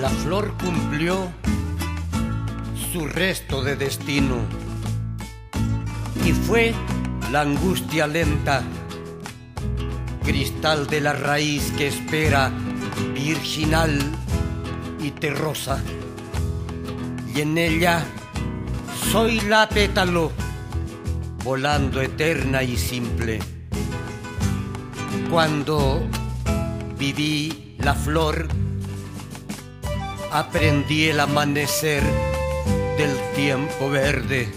La flor cumplió su resto de destino y fue la angustia lenta, cristal de la raíz que espera, virginal y terrosa. Y en ella soy la pétalo, volando eterna y simple. Cuando viví la flor, aprendí el amanecer del tiempo verde.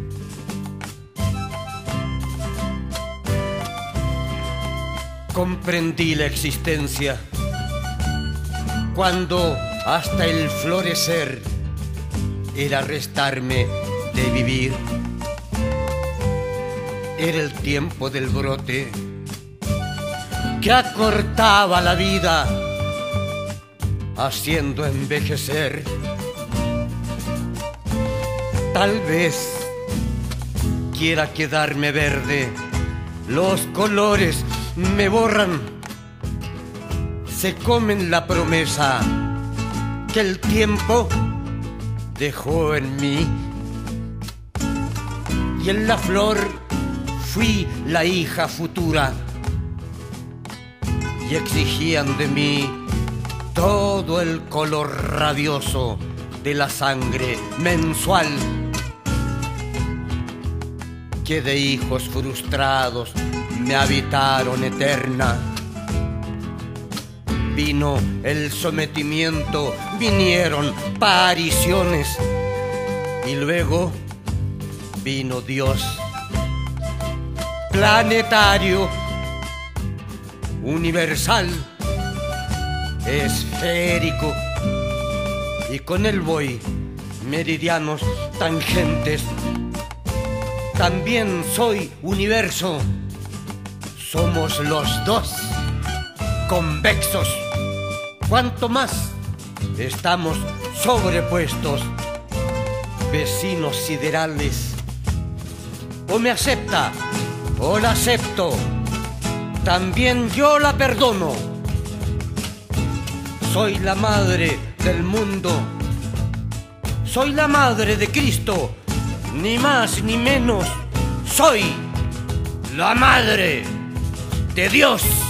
Comprendí la existencia cuando hasta el florecer era restarme de vivir. Era el tiempo del brote que acortaba la vida, haciendo envejecer. Tal vez quiera quedarme verde, los colores me borran, se comen la promesa que el tiempo dejó en mí. Y en la flor fui la hija futura y exigían de mí todo el color rabioso de la sangre mensual, que de hijos frustrados me habitaron eterna. Vino el sometimiento, vinieron apariciones y luego vino Dios, planetario, universal, esférico, y con él voy meridianos tangentes. También soy universo, somos los dos convexos. Cuanto más estamos sobrepuestos, vecinos siderales. O me acepta o la acepto, también yo la perdono. Soy la madre del mundo, soy la madre de Cristo, ni más ni menos, soy la madre de Dios.